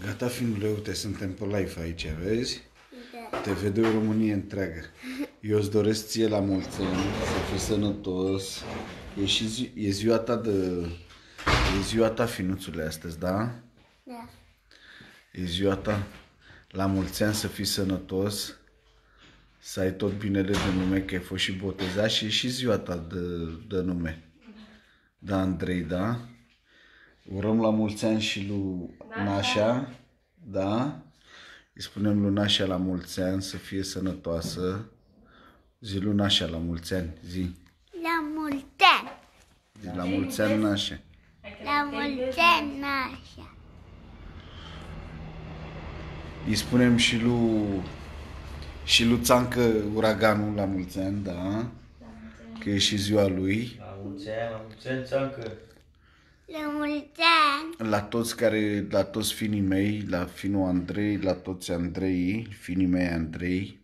Gata, fiule, uite, suntem pe live aici, vezi? Da. Te vede o Românie întreagă. Eu îți doresc ție la mulți ani, să fii sănătos. E ziua ta E ziua ta, finuțule, astăzi, da? Da. E ziua ta. La mulți ani, să fii sănătos, să ai tot binele de nume, că ai fost și botezat, și e și ziua ta de nume. Da, Andrei, da? Urăm la mulți ani și lui Nașa, da? Îi spunem lui Nașa la mulți ani, să fie sănătoasă. Zi lui Nașa la mulți ani, zi. La mulți ani. Zi la mulți ani, Nașa. La mulți ani, Nașa. Îi spunem și lui Țancă Uraganul la mulți ani, da? Că e și ziua lui. La mulți ani, Țancă. La mulți ani. La toți finii mei, la finul Andrei, la toți Andrei, finii mei Andrei.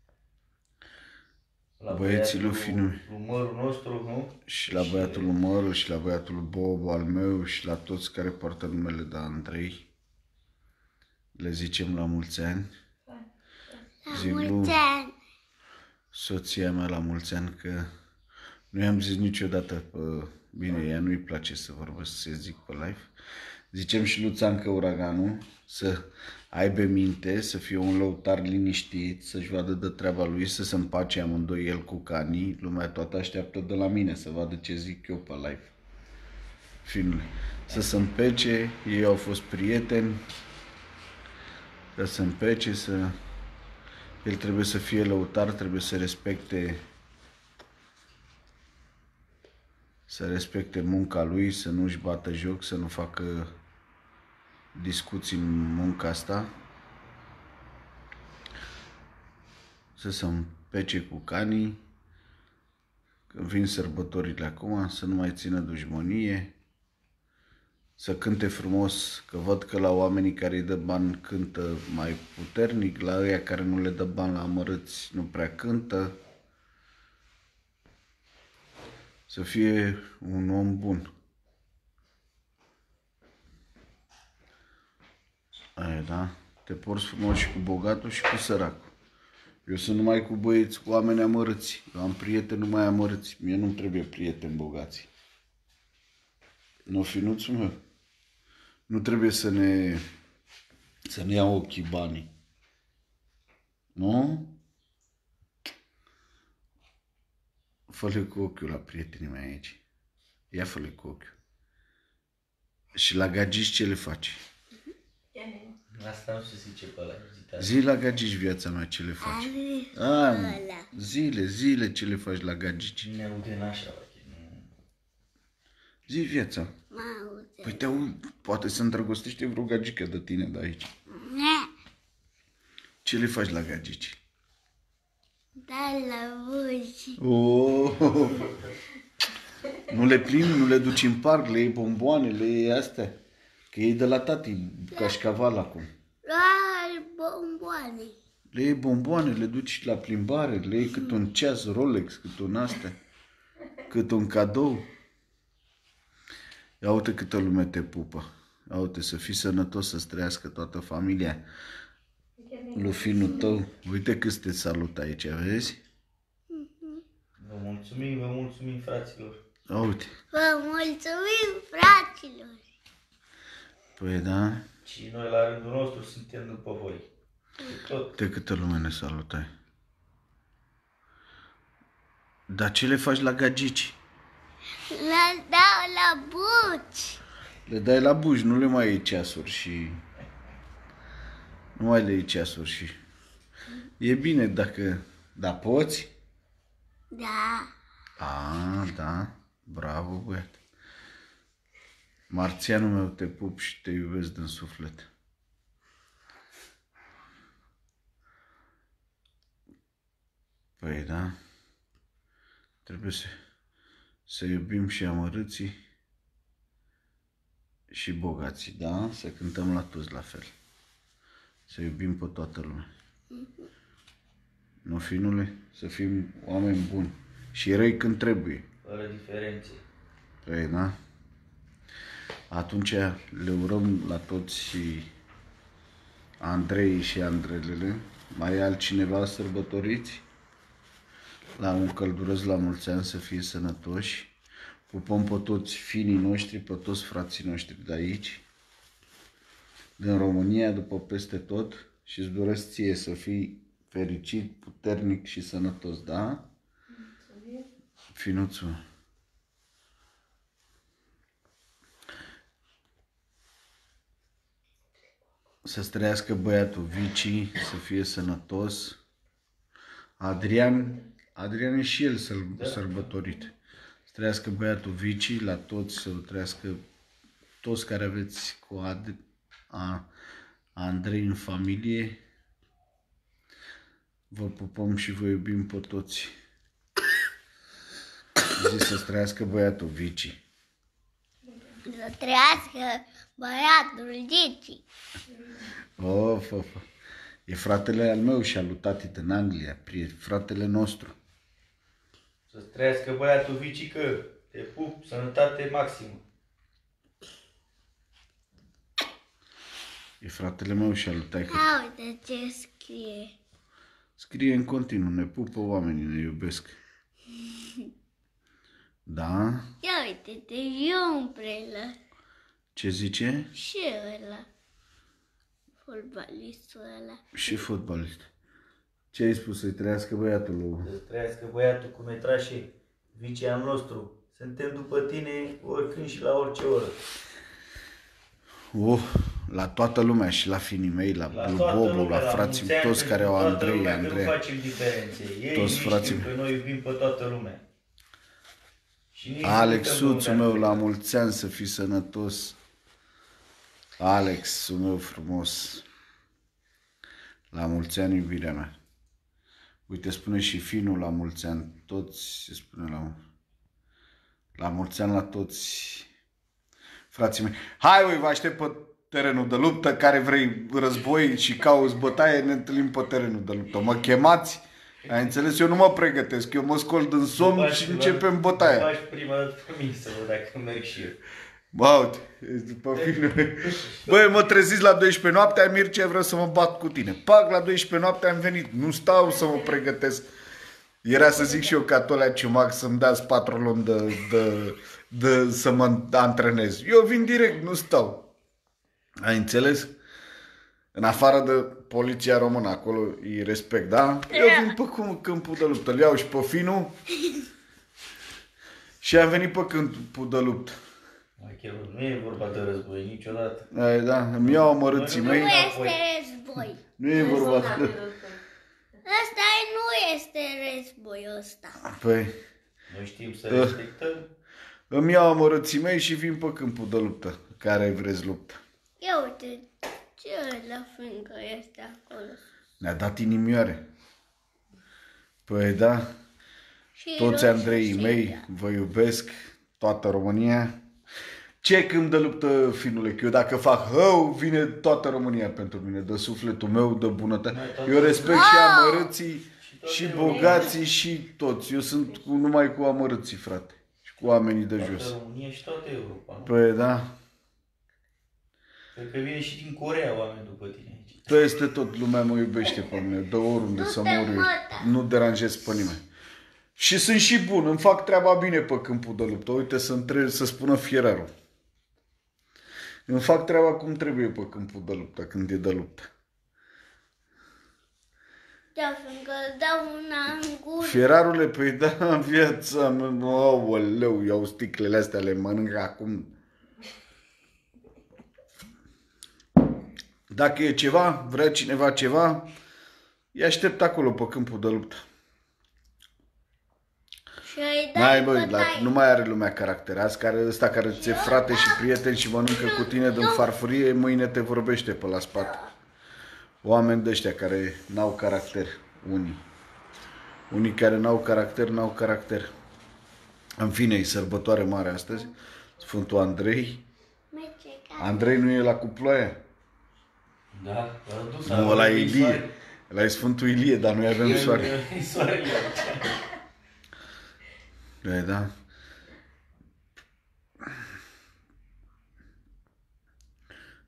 La Băieții lui finul. Mărul nostru, nu? Și la băiatul lui Măru, și la băiatul lui Bobo al meu, și la toți care poartă numele de Andrei. Le zicem la mulți ani. La mulți ani. Soția mea la mulți ani, că nu i-am zis niciodată, bine, ea nu-i place să vorbesc, să zic pe live. Zicem și lui Țancă Uraganul să aibă minte, să fie un lăutar liniștit, să-și vadă de treaba lui, să se împace amândoi, el cu Cani. Lumea toată așteaptă de la mine să vadă ce zic eu pe live. Fiule, să se împece, ei au fost prieteni, să se împece, el trebuie să fie lăutar, trebuie să respecte munca lui, să nu-și bată joc, să nu facă discuții în munca asta, să se împece cu Canii, când vin sărbătorile acum, să nu mai țină dușmănie, să cânte frumos, că văd că la oamenii care îi dă bani cântă mai puternic, la ăia care nu le dă bani la amărâți nu prea cântă. Să fie un om bun. Aia, da? Te porți frumos și cu bogatul și cu săracul. Eu sunt numai cu băieți, cu oameni amărâți. Eu am prieteni numai amărâți. Mie nu-mi trebuie prieteni bogați. Nu, finuțul meu. Nu trebuie să ne iau ochii banii. Nu? Fă-le cu ochiul la prietenii mei aici. Ia fă-le cu ochiul. Și la gagici ce le faci? Asta nu se zice pe ăla. Zi la gagici, viața mea, ce le faci? Zile ce le faci la gagici. Cine aude Nașa, Zi, viața. Mă aude. Păi te aud, poate se îndrăgostește vreo gagică de tine de aici. Ce le faci la gagici? Da, la buzi. Oh. Nu le plimbi, nu le duci în parc, le iei bomboane, le iei astea. Că iei de la tati, cașcaval acum. La bomboane. Le iei bomboane, le duci la plimbare, le iei cât un ceas Rolex, cât un astea, cât un cadou. Ia uite câtă lume te pupă. Ia uite, să fii sănătos, să-ți trăiască toată familia lui finul tău. Uite cât te salut aici, vezi? Vă mulțumim, fraților. Ia uite. Vă mulțumim, fraților. Păi da. Și noi la rândul nostru suntem după voi. Tot. De câtă lume ne salutai. Dar ce le faci la gagici? Le dau la buci. Le dai la buci, nu le mai iei ceasuri și... Nu mai le iei ceasuri și... E bine dacă... Da, poți? Da. Da. Bravo, băiat. Marțianul meu, te pup și te iubesc din suflet. Păi da. Trebuie să iubim și amărâții și bogații, da? Să cântăm la toți la fel. Să iubim pe toată lumea. Nu, finule? Să fim oameni buni și răi când trebuie. Fără diferențe. Păi da. Atunci le urăm la toți și Andrei și Andrelele. Mai e altcineva sărbătoriți? La un călduros la mulți ani, să fie sănătoși. Pupăm pe toți finii noștri, pe toți frații noștri de aici, din România, după peste tot, și îți doresc ție să fii fericit, puternic și sănătos, da? Finuțul. Să-ți trăiască băiatul Vici, să fie sănătos. Adrian e și el sărbătorit. Să trăiască băiatul Vici, la toți, să trăiască toți care aveți cu Andrei în familie. Vă pupăm și vă iubim pe toți. Zici să-ți trăiască băiatul Vici. Să trăiască băiatul Gici. Of. E fratele al meu și al lui tati din Anglia, fratele nostru. Să-ți trăiască băiatul Vicică. Te pup, sănătate maximă. E fratele meu și al lui taică. Ia uite ce scrie. Scrie în continuu, ne pupă oamenii, ne iubesc. Da? Ia uite-te, umbrelă. Ce zice? Și ăla. Fotbalistul ăla. Și fotbalist. Ce ai spus? Să-i trăiască băiatul lui? Să-ți trăiască băiatul cu metrașe. Vici al nostru. Suntem după tine oricând și la orice oră. La toată lumea și la finii mei, la La lui toată Bobu, lumea, la frații, mulți ani toți care pentru au toată Andrei, lumea, că Andrei. nu facem diferențe. Ei Toți nici frații știu că noi iubim pe toată lumea. Și nici Alexuțul nu meu, uităm la de mulți ani, să fii sănătos. Alexul meu frumos. La mulți ani, iubirea mea. Uite, spune și finul la mulți ani. Toți se spune la mulți ani la toți frații mei. Hai, vă aștept pe terenul de luptă, care vrei război și cauți bătaie, ne întâlnim pe terenul de luptă. Mă chemați? Ai înțeles? Eu nu mă pregătesc, eu mă scol din somn și începem bătaia. Faci prima dată pe mine să văd dacă merg și eu. Bă, uite, după filme. Băi, mă treziți la 12 noaptea, Mircea, vreau să mă bat cu tine. Pac, la 12 noaptea am venit. Nu stau să mă pregătesc. Era să zic și eu ca Tolea Ciumac să-mi dați 4 luni să mă antrenez. Eu vin direct, nu stau. Ai înțeles? În afară de poliția română, acolo îi respect, da? Eu vin pe câmpul de luptă. Îl iau și pe Finu. Și am venit pe câmpul de luptă. Nu e vorba de război niciodată. Da, îmi iau amărâții mei. Nu este război. Nu e vorba de... Ăsta nu este război ăsta. Păi, Noi știm să respectăm. îmi iau amărâții mei și vin pe câmpul de luptă. Care vreți luptă? Ia uite, ce la frâncă este acolo. Ne-a dat inimioare. Păi da, Și toți roșu Andreii și mei ea. vă iubesc, toată România. Ce câmp de luptă, Finule, că eu dacă fac hău, vine toată România pentru mine, de sufletul meu, de bunătate. Eu respect și amărâții, și bogații, și toți. Eu sunt numai cu amărâții, frate, și cu oamenii de jos. Toată România și toată Europa, nu? Păi da, Cred că vine și din Coreea oameni după tine aici. peste tot lumea mă iubește pe mine, de oriunde să mor eu, nu deranjez pe nimeni. Și sunt și bun, îmi fac treaba bine pe câmpul de luptă. Uite să spună fierarul. Îmi fac treaba cum trebuie pe câmpul de luptă, când e de luptă. Da, fiindcă îți dau una în gură. Fierarule, păi da, în viața mea, aoleu, iau sticlele astea, le mănânc acum. Dacă e ceva, vrea cineva ceva, îi aștept acolo pe câmpul de luptă. Și îi N-ai, dai băi, bătaie. nu mai are lumea caracter. Azi ăsta care ți-e frate și prieten și mănâncă cu tine din farfurie, mâine te vorbește pe la spate. Oameni de ăștia care n-au caracter, unii. Unii care n-au caracter, n-au caracter. În fine, e sărbătoare mare astăzi. Sfântul Andrei. Merge ca- Andrei nu e la cu ploaia? Da, l-a dus. Nu, ăla e Ilie. Ăla e Sfântul Ilie, dar noi avem soare. E soarele aici.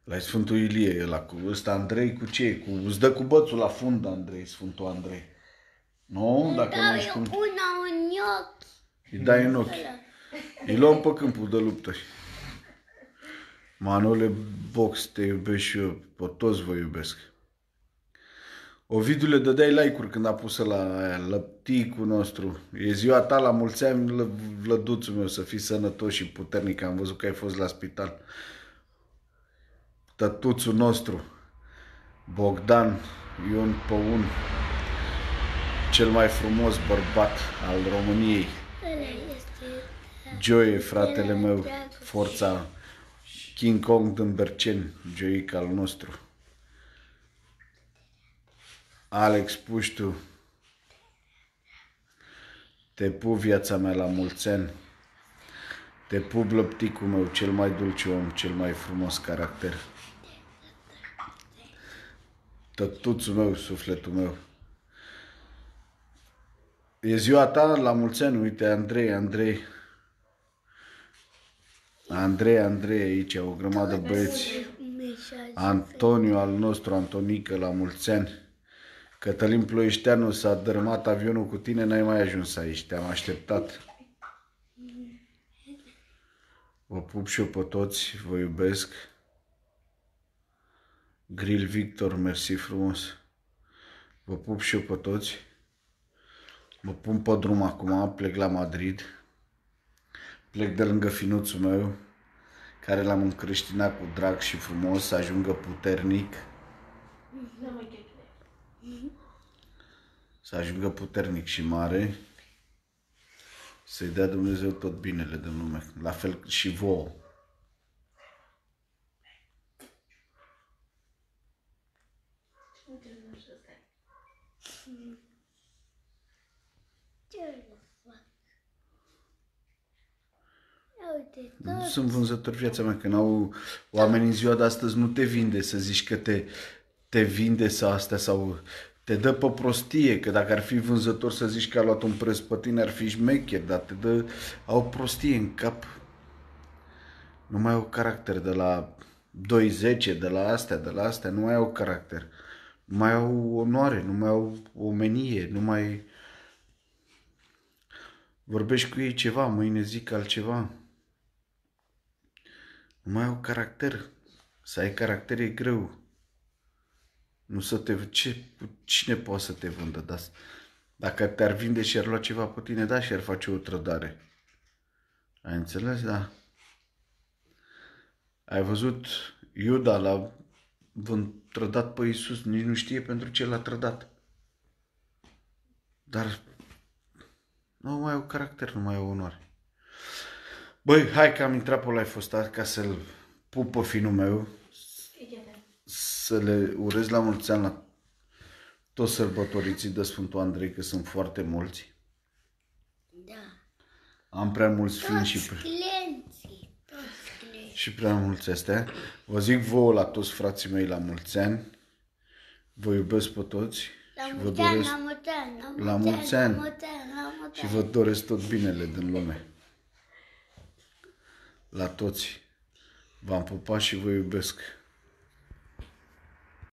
La Sfântul Ilie, ăla cu ăsta Andrei, cu ce? Îți dă cu bățul la fund, Andrei, Sfântul Andrei. Nu? Dacă nu Dau ești eu cum... una în ochi. Îi dai în ochi. Îi luăm pe câmpul de luptă. Manole Box, te iubesc și eu, pe toți vă iubesc. Ovidiule, dădeai like-uri când a pus la aia, lăpticul nostru. E ziua ta, la mulți ani, vlăduțul meu, să fii sănătos și puternic. Am văzut că ai fost la spital. Tătuțul nostru, Bogdan Ion Păun, cel mai frumos bărbat al României. Ăla este... Joe, fratele meu, forța King Kong din Berceni, Joica al nostru. Alex Puștu, te pup, viața mea, la mulți ani. Te pup, lăpticul meu, cel mai dulce om, cel mai frumos caracter. Tătuțul meu, sufletul meu. E ziua ta, la mulți ani, uite, Andrei aici, o grămadă băieți. Antonio al nostru, Antonică, la mulți ani. Cătălin Ploieșteanu, s-a dărâmat avionul cu tine, n-ai mai ajuns aici, te-am așteptat. Vă pup și eu pe toți, vă iubesc. Grill Victor, mersi frumos. Vă pup și eu pe toți. Mă pun pe drum acum, plec la Madrid. Plec de lângă finuțul meu, care l-am încreștinat cu drag și frumos, să ajungă puternic. Să ajungă puternic și mare. Să-i dea Dumnezeu tot binele din lume. La fel și vouă. Uite, Nu sunt vânzători, viața mea, că n-au oamenii în ziua de astăzi, nu te vinde să zici că te vinde sau astea, sau te dă pe prostie, că dacă ar fi vânzător să zici că a luat un preț pe tine, ar fi șmecher, dar te dă, au prostie în cap. Nu mai au caracter de la 2-10, de la astea, nu mai au caracter. Nu mai au onoare, nu mai au omenie, nu mai... Vorbești cu ei ceva, mâine zic altceva. Nu mai au caracter. Să ai caracter e greu. Nu să te... Cine poate să te vândă? Da? Dacă te-ar vinde și ar lua ceva pe tine, da, și ar face o trădare. Ai înțeles? Da. Ai văzut Iuda l-a trădat pe Iisus, nici nu știe pentru ce l-a trădat. Dar nu mai au caracter, nu mai au onoare. Băi, hai că am intrat pe live-ul ăsta ca să-l pup pe finul meu, să le urez la mulți ani la toți sărbătoriții de Sfântul Andrei, că sunt foarte mulți. da. Am prea mulți fini și prea mulți astea. Vă zic vouă la toți frații mei la mulți ani. Vă iubesc pe toți. Și vă doresc la mulți ani. Și vă doresc tot binele din lume. La toți. V-am pupat și vă iubesc.